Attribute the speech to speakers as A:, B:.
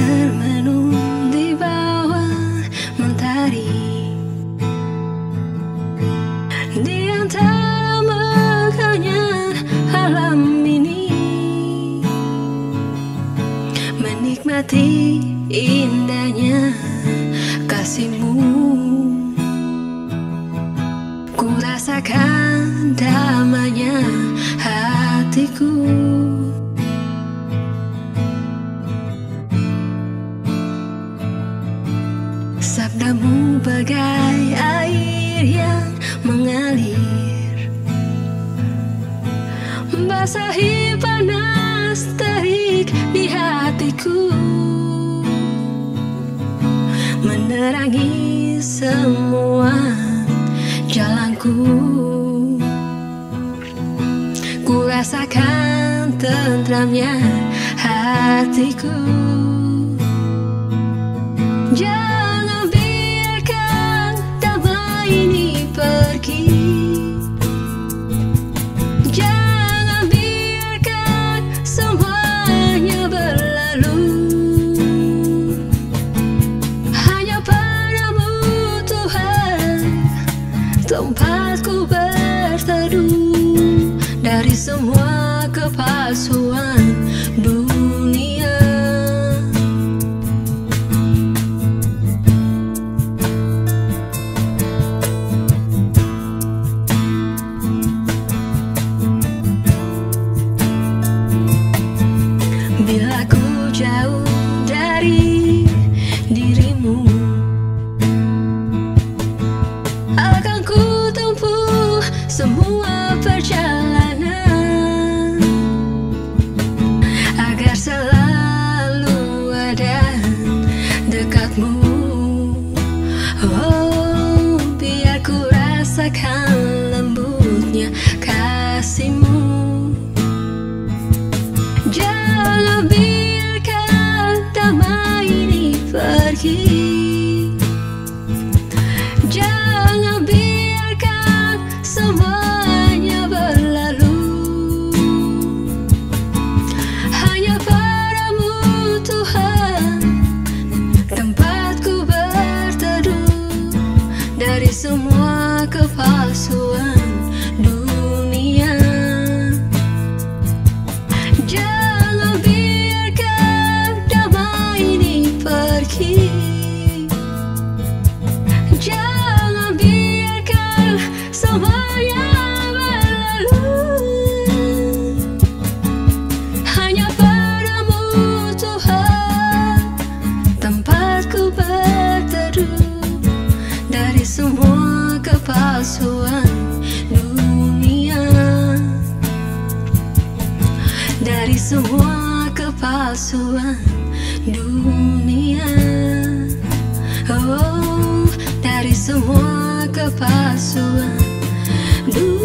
A: termenung di bawah mentari, di antara megahnya alam ini, menikmati indahnya kasihmu. Ku rasakan damainya hatiku. Sabdamu bagai air yang mengalir, basahi panas terik di hatiku, menerangi semua jalanku. Ku rasakan tentramnya hatiku. Jangan biarkan damai ini pergi, jangan biarkan semuanya berlalu. Hanya padamu Tuhan tempatku berteduh dari semua kepalsuan dunia. Bila ku jauh dari dirimu, akan ku tempuh semua perjalanan agar selalu ada dekatmu. Oh, biar ku rasakan lembutnya kasihmu. Jangan biarkan damai ini pergi, jangan biarkan semuanya berlalu. Hanya padamu Tuhan tempatku berteduh dari semua kepalsuan dunia. Jangan biarkan damai ini pergi, jangan biarkan semuanya berlalu. Hanya padamu Tuhan tempatku berteduh dari semua kepalsuan dunia, dari semua kepalsuan dunia. Oh, dari semua kepalsuan dunia.